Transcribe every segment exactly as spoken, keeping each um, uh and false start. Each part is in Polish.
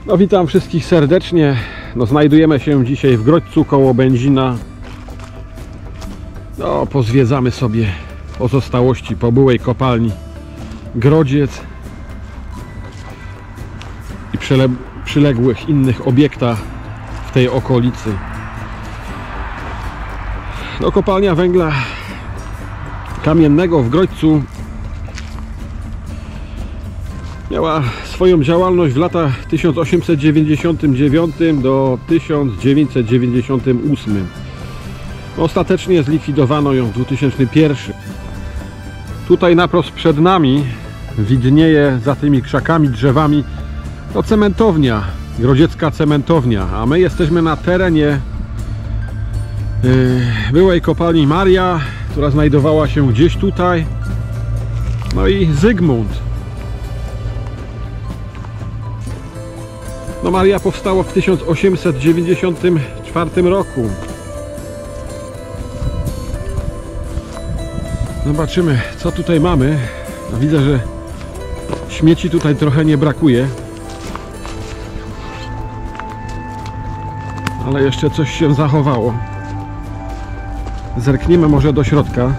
No, witam wszystkich serdecznie. No, znajdujemy się dzisiaj w Grodźcu koło Będzina. No, pozwiedzamy sobie pozostałości po byłej kopalni Grodziec i przyle przyległych innych obiektach w tej okolicy. No, kopalnia węgla kamiennego w Grodźcu miała swoją działalność w latach tysiąc osiemset dziewięćdziesiątym dziewiątym do tysiąc dziewięćset dziewięćdziesiątego ósmego. Ostatecznie zlikwidowano ją w dwa tysiące pierwszym. Tutaj naprost przed nami widnieje za tymi krzakami, drzewami to cementownia, grodziecka cementownia, a my jesteśmy na terenie yy, byłej kopalni Maria, która znajdowała się gdzieś tutaj. No i Zygmunt. No, Maria powstała w tysiąc osiemset dziewięćdziesiątym czwartym roku. Zobaczymy, co tutaj mamy. No, widzę, że śmieci tutaj trochę nie brakuje, ale jeszcze coś się zachowało. Zerkniemy może do środka.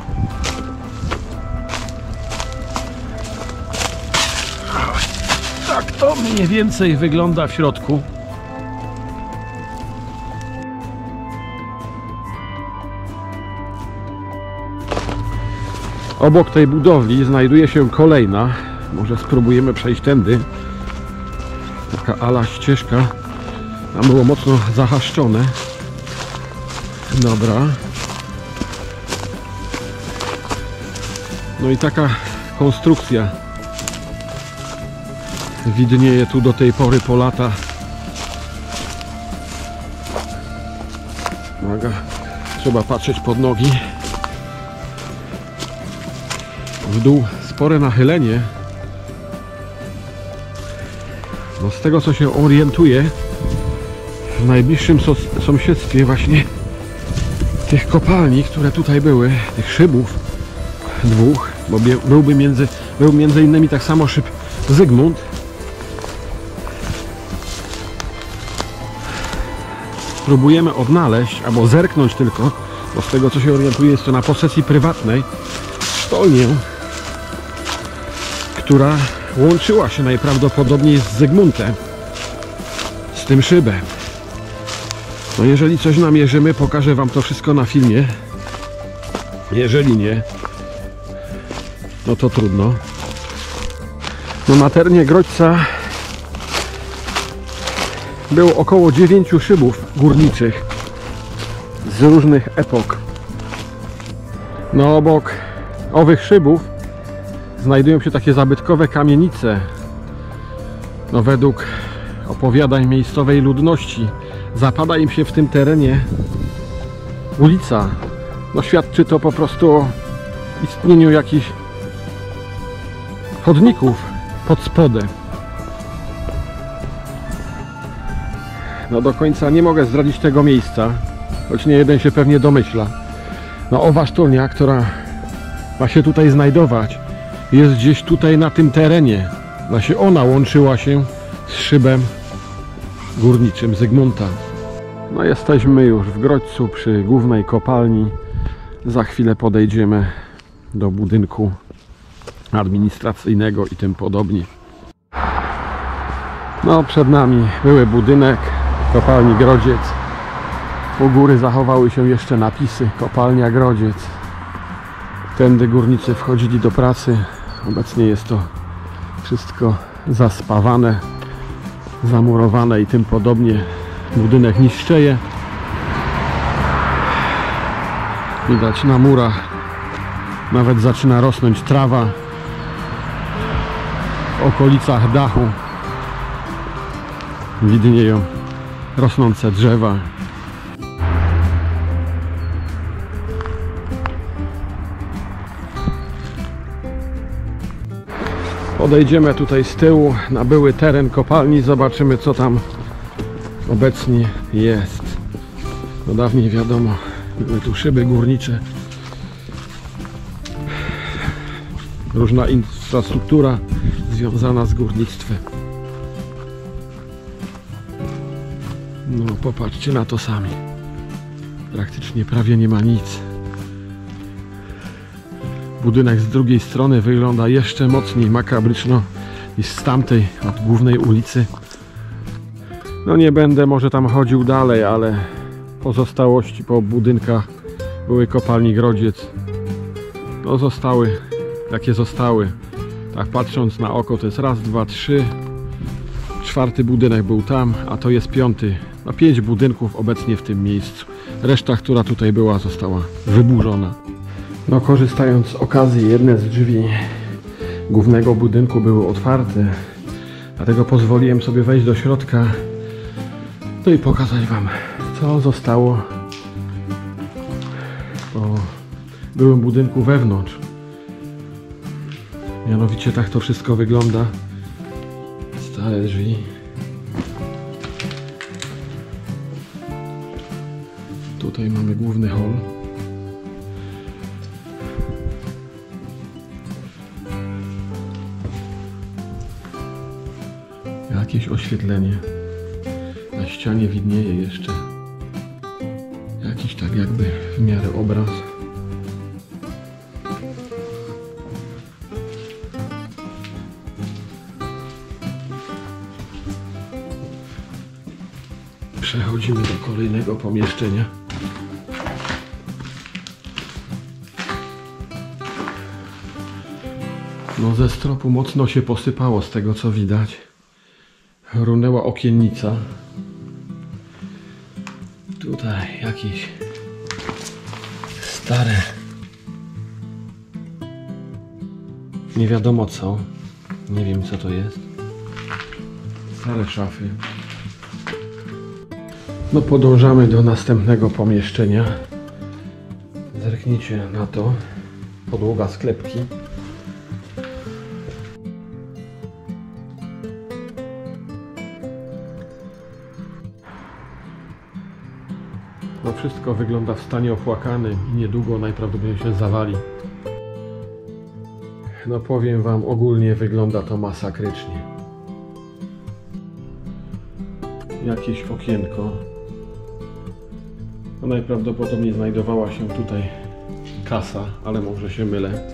Tak to mniej więcej wygląda w środku. Obok tej budowli znajduje się kolejna. Może spróbujemy przejść tędy. Taka ala ścieżka. Tam było mocno zahaszczone. Dobra. No i taka konstrukcja widnieje tu do tej pory po latach. Uwaga, trzeba patrzeć pod nogi. W dół spore nachylenie. No, z tego co się orientuję, w najbliższym sąsiedztwie właśnie tych kopalni, które tutaj były, tych szybów dwóch, bo byłby między, był między innymi tak samo szyb Zygmunt. Spróbujemy odnaleźć, albo zerknąć tylko, bo z tego co się orientuję, jest to na posesji prywatnej, sztolnię, która łączyła się najprawdopodobniej z Zygmuntem, z tym szybem. No, jeżeli coś namierzymy, pokażę wam to wszystko na filmie. Jeżeli nie, no to trudno. No, na terenie Grodźca było około dziewięciu szybów górniczych z różnych epok. No, obok owych szybów znajdują się takie zabytkowe kamienice. No, według opowiadań miejscowej ludności zapada im się w tym terenie ulica. No, świadczy to po prostu o istnieniu jakichś chodników pod spodem. No, do końca nie mogę zdradzić tego miejsca, choć nie jeden się pewnie domyśla. No, owa sztolnia, która ma się tutaj znajdować, jest gdzieś tutaj na tym terenie. Właśnie ona łączyła się z szybem górniczym Zygmunta. No, jesteśmy już w Grodźcu przy głównej kopalni. Za chwilę podejdziemy do budynku administracyjnego i tym podobnie. No, przed nami były budynek kopalni Grodziec. U góry zachowały się jeszcze napisy kopalnia Grodziec. Tędy górnicy wchodzili do pracy. Obecnie jest to wszystko zaspawane, zamurowane i tym podobnie. Budynek niszczeje. Widać na murach nawet zaczyna rosnąć trawa. W okolicach dachu widnieją rosnące drzewa. Podejdziemy tutaj z tyłu na były teren kopalni, zobaczymy co tam obecnie jest. No, dawniej wiadomo, były tu szyby górnicze, różna infrastruktura związana z górnictwem. No popatrzcie na to sami. Praktycznie prawie nie ma nic. Budynek z drugiej strony wygląda jeszcze mocniej makabryczno niż z tamtej, od głównej ulicy. No nie będę może tam chodził dalej, ale pozostałości po budynkach były kopalni Grodziec. No zostały, jakie zostały. Tak patrząc na oko, to jest raz, dwa, trzy. Czwarty budynek był tam, a to jest piąty. No pięć budynków obecnie w tym miejscu. Reszta, która tutaj była, została wyburzona. No korzystając z okazji, jedne z drzwi głównego budynku były otwarte. Dlatego pozwoliłem sobie wejść do środka. No i pokazać wam, co zostało po byłym budynku wewnątrz. Mianowicie tak to wszystko wygląda. Stare drzwi. Tutaj mamy główny hol. Jakieś oświetlenie. Na ścianie widnieje jeszcze jakiś tak jakby w miarę obraz. Przechodzimy do kolejnego pomieszczenia. No ze stropu mocno się posypało z tego co widać. Runęła okiennica. Tutaj jakieś stare, nie wiadomo co, nie wiem co to jest. Stare szafy. No podążamy do następnego pomieszczenia. Zerknijcie na to. Podłoga sklepki. No wszystko wygląda w stanie opłakanym i niedługo najprawdopodobniej się zawali. No powiem wam, ogólnie wygląda to masakrycznie. Jakieś okienko. No najprawdopodobniej znajdowała się tutaj kasa, ale może się mylę.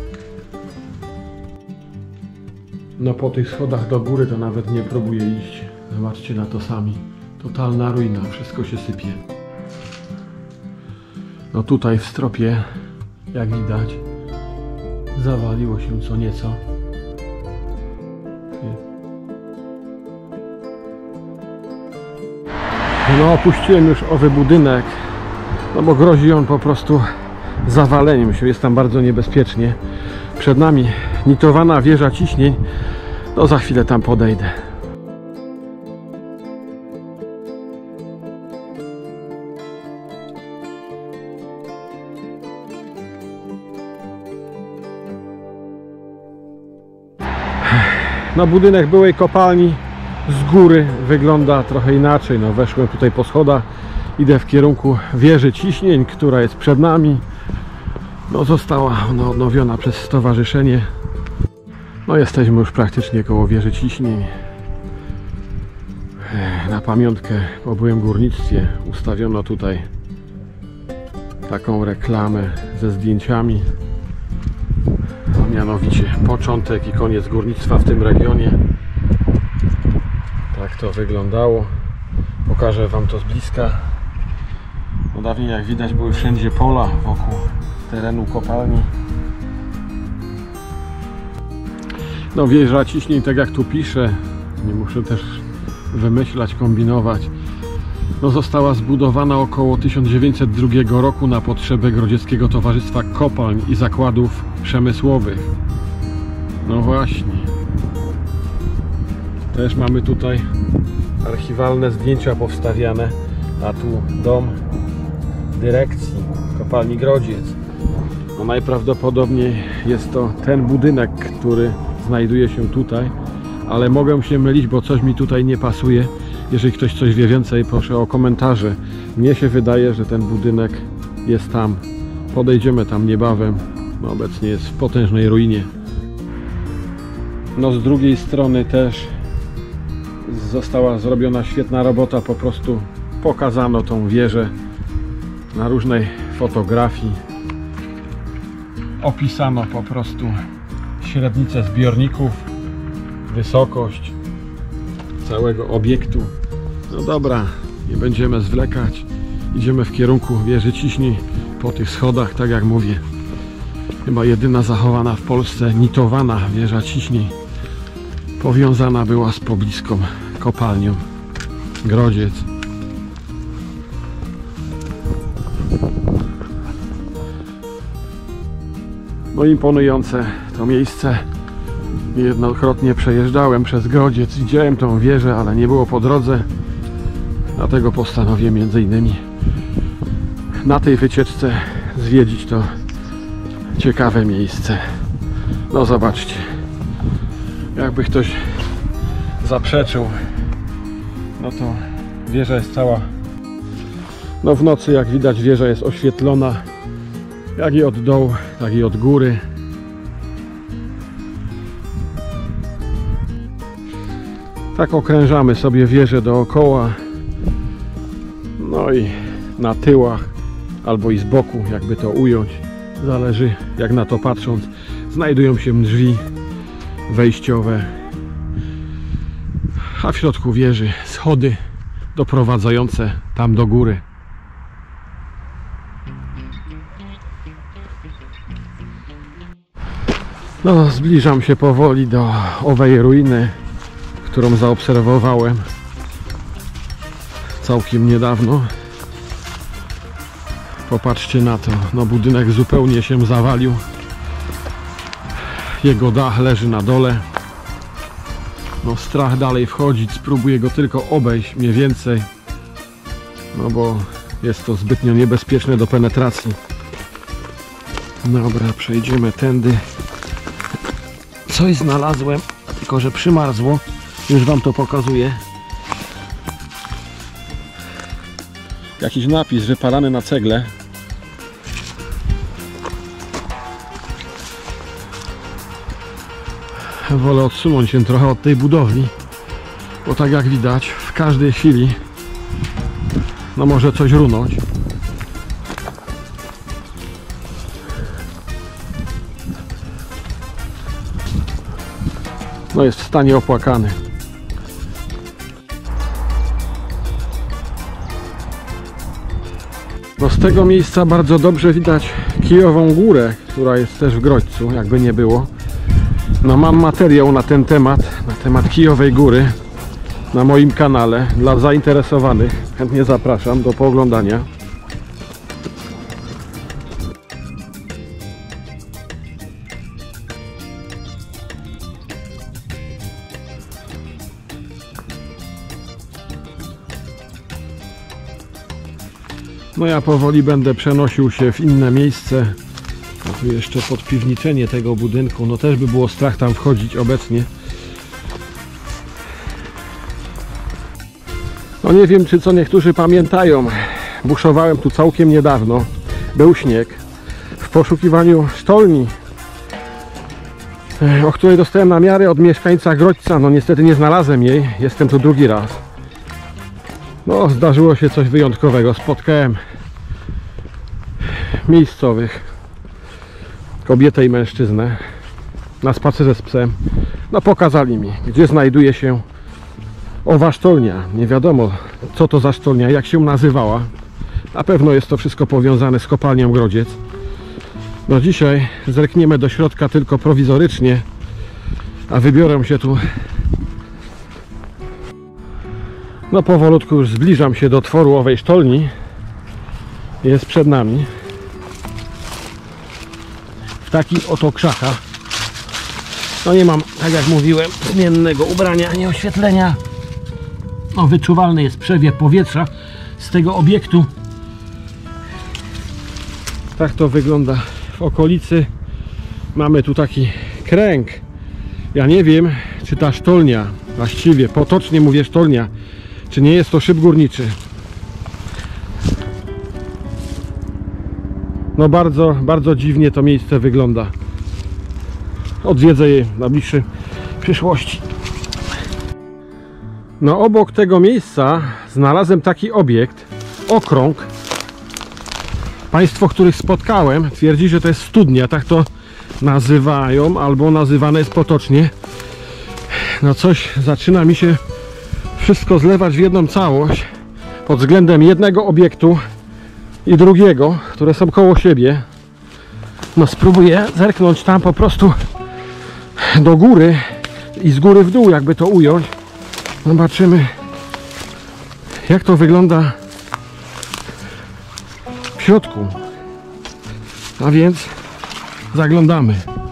No po tych schodach do góry to nawet nie próbuję iść. Zobaczcie na to sami. Totalna ruina, wszystko się sypie. No tutaj w stropie, jak widać, zawaliło się co nieco. No opuściłem już owy budynek, no bo grozi on po prostu zawaleniem się, jest tam bardzo niebezpiecznie. Przed nami nitowana wieża ciśnień, no za chwilę tam podejdę. No budynek byłej kopalni z góry wygląda trochę inaczej. No weszłem tutaj po schodach, idę w kierunku wieży ciśnień, która jest przed nami. No została ona odnowiona przez stowarzyszenie. No jesteśmy już praktycznie koło wieży ciśnień. Na pamiątkę po byłym górnictwie ustawiono tutaj taką reklamę ze zdjęciami. No, mianowicie początek i koniec górnictwa w tym regionie. Tak to wyglądało. Pokażę wam to z bliska. No dawniej, jak widać, były wszędzie pola wokół terenu kopalni. No wieża ciśnień, tak jak tu piszę, nie muszę też wymyślać, kombinować. No została zbudowana około tysiąc dziewięćset drugiego roku na potrzeby Grodzieckiego Towarzystwa Kopalń i Zakładów Przemysłowych. No właśnie. Też mamy tutaj archiwalne zdjęcia powstawiane, a tu dom dyrekcji kopalni Grodziec. No najprawdopodobniej jest to ten budynek, który znajduje się tutaj, ale mogę się mylić, bo coś mi tutaj nie pasuje. Jeżeli ktoś coś wie więcej, proszę o komentarze. Mnie się wydaje, że ten budynek jest tam. Podejdziemy tam niebawem. No, obecnie jest w potężnej ruinie. No z drugiej strony też została zrobiona świetna robota, po prostu pokazano tą wieżę na różnej fotografii. Opisano po prostu średnicę zbiorników, wysokość całego obiektu. No dobra, nie będziemy zwlekać. Idziemy w kierunku wieży Ciśnij po tych schodach, tak jak mówię. Chyba jedyna zachowana w Polsce nitowana wieża Ciśnij. Powiązana była z pobliską kopalnią Grodziec. No imponujące to miejsce. Niejednokrotnie przejeżdżałem przez Grodziec, widziałem tą wieżę, ale nie było po drodze. Dlatego postanowiłem między innymi na tej wycieczce zwiedzić to ciekawe miejsce. No zobaczcie, jakby ktoś zaprzeczył, no to wieża jest cała, no w nocy jak widać wieża jest oświetlona, jak i od dołu, tak i od góry. Tak okrężamy sobie wieżę dookoła, no i na tyłach albo i z boku, jakby to ująć, zależy jak na to patrząc, znajdują się drzwi wejściowe, a w środku wieży schody doprowadzające tam do góry. No, zbliżam się powoli do owej ruiny, którą zaobserwowałem całkiem niedawno. Popatrzcie na to, no budynek zupełnie się zawalił. Jego dach leży na dole. No strach dalej wchodzić, spróbuję go tylko obejść mniej więcej. No bo jest to zbytnio niebezpieczne do penetracji. Dobra, przejdziemy tędy. Coś znalazłem, tylko że przymarzło. Już wam to pokazuję. Jakiś napis wyparany na cegle. Wolę odsunąć się trochę od tej budowli, bo tak jak widać w każdej chwili no może coś runąć. No jest w stanie opłakany. No z tego miejsca bardzo dobrze widać Kijową Górę, która jest też w Grodźcu, jakby nie było. No mam materiał na ten temat, na temat Kijowej Góry na moim kanale. Dla zainteresowanych chętnie zapraszam do pooglądania. No ja powoli będę przenosił się w inne miejsce. A tu jeszcze podpiwniczenie tego budynku. No też by było strach tam wchodzić obecnie. No nie wiem, czy co niektórzy pamiętają. Buszowałem tu całkiem niedawno. Był śnieg. W poszukiwaniu sztolni, o której dostałem namiary od mieszkańca Grodźca. No niestety nie znalazłem jej. Jestem tu drugi raz. No zdarzyło się coś wyjątkowego. Spotkałem miejscowych, kobietę i mężczyznę, na spacerze z psem. No pokazali mi, gdzie znajduje się owa sztolnia. Nie wiadomo, co to za sztolnia, jak się nazywała. Na pewno jest to wszystko powiązane z kopalnią Grodziec. No dzisiaj zerkniemy do środka tylko prowizorycznie, a wybiorę się tu. No powolutku już zbliżam się do tworu owej sztolni. Jest przed nami. W takich oto krzakach. No nie mam, tak jak mówiłem, zmiennego ubrania, ani oświetlenia. No wyczuwalny jest przewiew powietrza z tego obiektu. Tak to wygląda w okolicy. Mamy tu taki kręg. Ja nie wiem, czy ta sztolnia, właściwie potocznie mówię sztolnia, czy nie jest to szyb górniczy. No bardzo, bardzo dziwnie to miejsce wygląda. Odwiedzę je w najbliższej przyszłości. No obok tego miejsca znalazłem taki obiekt, okrąg. Państwo, których spotkałem, twierdzi, że to jest studnia, tak to nazywają, albo nazywane jest potocznie. No coś zaczyna mi się wszystko zlewać w jedną całość pod względem jednego obiektu i drugiego, które są koło siebie. No spróbuję zerknąć tam po prostu do góry i z góry w dół, jakby to ująć. Zobaczymy, jak to wygląda w środku. A więc zaglądamy.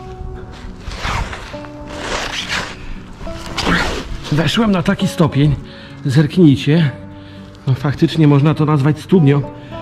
Weszłem na taki stopień, zerknijcie. No faktycznie można to nazwać studnią.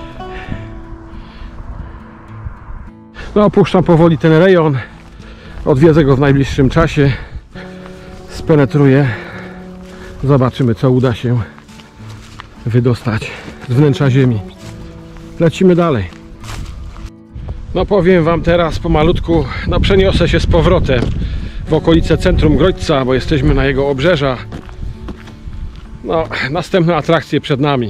No opuszczam powoli ten rejon. Odwiedzę go w najbliższym czasie. Spenetruję. Zobaczymy, co uda się wydostać z wnętrza ziemi. Lecimy dalej. No powiem wam teraz pomalutku, no przeniosę się z powrotem w okolice centrum Grodźca, bo jesteśmy na jego obrzeżach. No, następne atrakcje przed nami.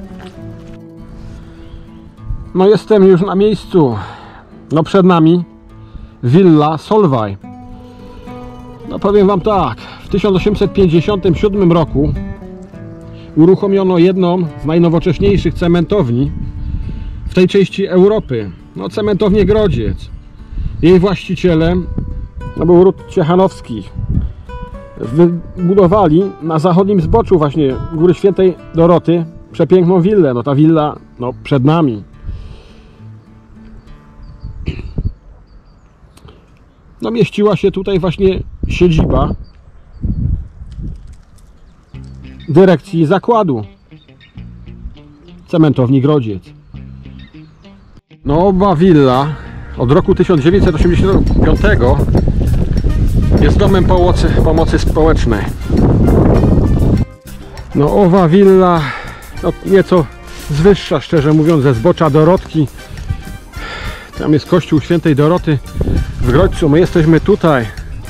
No jestem już na miejscu. No przed nami Villa Solvay. No powiem wam tak, w tysiąc osiemset pięćdziesiątym siódmym roku uruchomiono jedną z najnowocześniejszych cementowni w tej części Europy. No cementownię Grodziec. Jej właścicielem no, był ród Ciechanowskich. Wybudowali na zachodnim zboczu właśnie Góry Świętej Doroty przepiękną willę. No ta willa no, przed nami. No mieściła się tutaj właśnie siedziba dyrekcji zakładu cementowni Grodziec. No oba willa od roku tysiąc dziewięćset osiemdziesiątego piątego jest domem pomocy, pomocy społecznej. No owa willa no, nieco wyższa, szczerze mówiąc, ze zbocza Dorotki. Tam jest kościół Świętej Doroty w Grodźcu. My jesteśmy tutaj.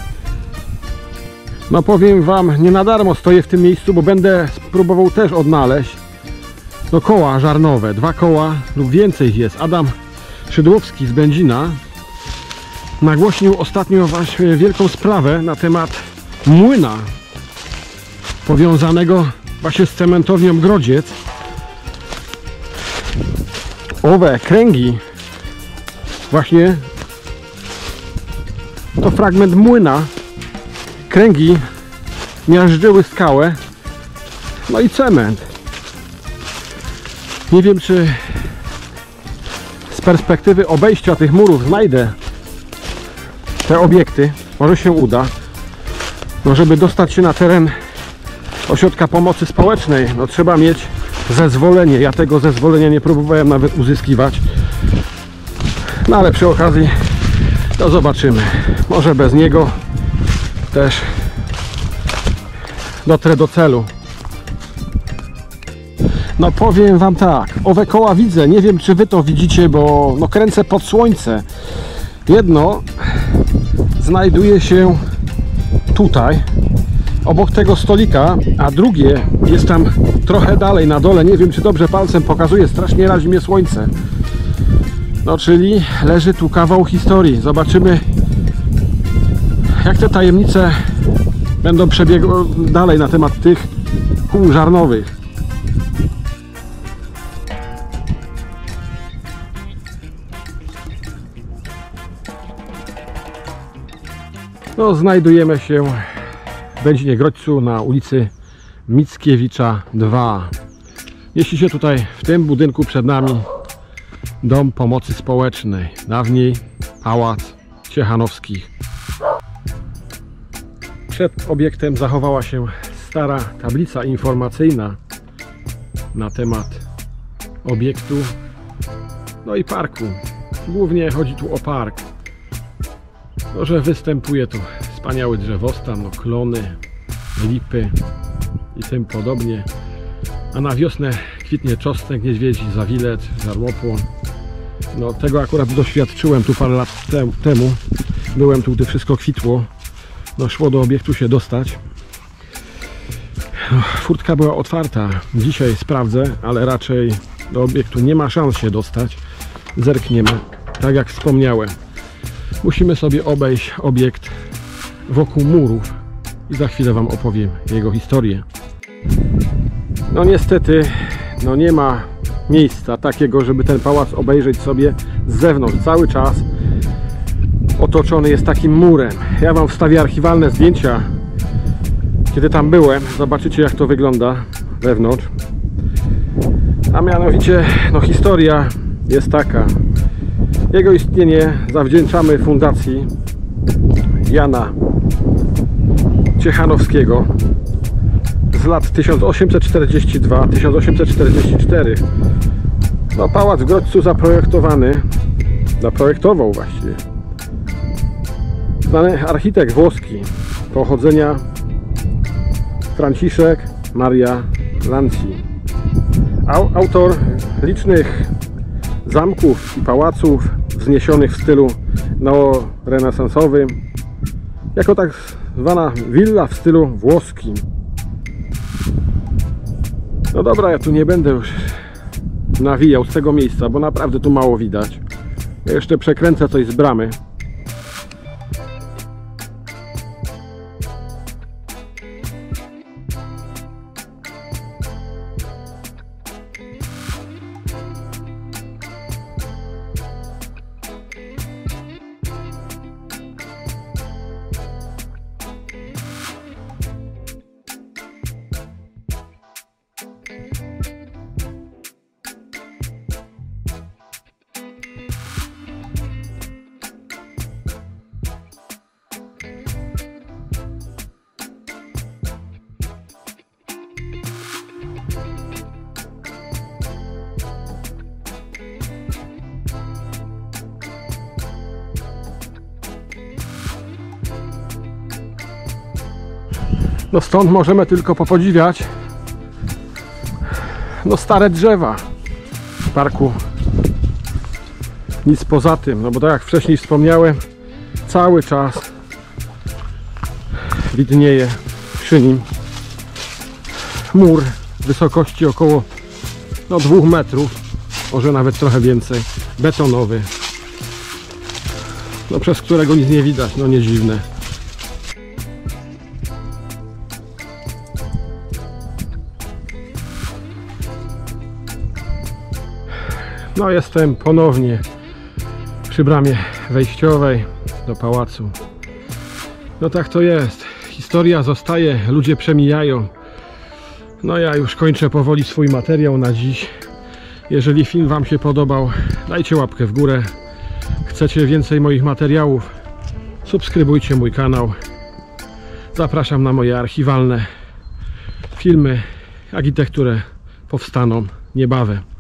No powiem wam, nie na darmo stoję w tym miejscu, bo będę spróbował też odnaleźć no koła żarnowe. Dwa koła lub więcej ich jest. Adam Szydłowski z Będzina nagłośnił ostatnio właśnie wielką sprawę na temat młyna powiązanego właśnie z cementownią Grodziec. Owe kręgi właśnie to fragment młyna. Kręgi miażdżyły skałę, no i cement. Nie wiem, czy z perspektywy obejścia tych murów znajdę te obiekty. Może się uda. No, żeby dostać się na teren ośrodka pomocy społecznej, no trzeba mieć zezwolenie. Ja tego zezwolenia nie próbowałem nawet uzyskiwać. No ale przy okazji to zobaczymy. Może bez niego też dotrę do celu. No powiem wam tak, owe koła widzę, nie wiem czy wy to widzicie, bo no kręcę pod słońce. Jedno znajduje się tutaj obok tego stolika, a drugie jest tam trochę dalej na dole. Nie wiem czy dobrze palcem pokazuję, strasznie razi mnie słońce. No czyli leży tu kawał historii. Zobaczymy, jak te tajemnice będą przebiegły dalej na temat tych kół żarnowych. No, znajdujemy się w Będzinie Grodźcu na ulicy Mickiewicza dwa. Mieści się tutaj w tym budynku przed nami Dom Pomocy Społecznej, dawniej Pałac Ciechanowskich. Przed obiektem zachowała się stara tablica informacyjna na temat obiektu, no i parku. Głównie chodzi tu o park. No, że występuje tu wspaniały drzewostan, no, klony, lipy i tym podobnie. A na wiosnę kwitnie czosnek, niedźwiedzi, zawilec, żarłopłon. No tego akurat doświadczyłem tu parę lat te temu. Byłem tu, gdy wszystko kwitło. No szło do obiektu się dostać. Furtka była otwarta. Dzisiaj sprawdzę, ale raczej do obiektu nie ma szans się dostać. Zerkniemy. Tak jak wspomniałem, musimy sobie obejść obiekt wokół murów i za chwilę Wam opowiem jego historię. No niestety, no nie ma miejsca takiego, żeby ten pałac obejrzeć sobie z zewnątrz. Cały czas otoczony jest takim murem. Ja Wam wstawię archiwalne zdjęcia, kiedy tam byłem. Zobaczycie, jak to wygląda wewnątrz. A mianowicie, no historia jest taka. Jego istnienie zawdzięczamy fundacji Jana Ciechanowskiego z lat tysiąc osiemset czterdziesty drugi do tysiąc osiemset czterdziestego czwartego. No, pałac w Grodźcu zaprojektowany, zaprojektował właściwie znany architekt włoski pochodzenia Franciszek Maria Lanci. Autor licznych zamków i pałaców wzniesionych w stylu neorenesansowym, jako tak zwana willa w stylu włoskim. No dobra, ja tu nie będę już nawijał z tego miejsca, bo naprawdę tu mało widać. Ja jeszcze przekręcę coś z bramy. No stąd możemy tylko popodziwiać no stare drzewa w parku. Nic poza tym, no bo tak jak wcześniej wspomniałem, cały czas widnieje przy nim mur wysokości około no, dwóch metrów, może nawet trochę więcej, betonowy, no przez którego nic nie widać, no nie dziwne. No jestem ponownie przy bramie wejściowej do pałacu. No tak to jest. Historia zostaje, ludzie przemijają. No ja już kończę powoli swój materiał na dziś. Jeżeli film Wam się podobał, dajcie łapkę w górę. Chcecie więcej moich materiałów? Subskrybujcie mój kanał. Zapraszam na moje archiwalne filmy, jak i te, które powstaną niebawem.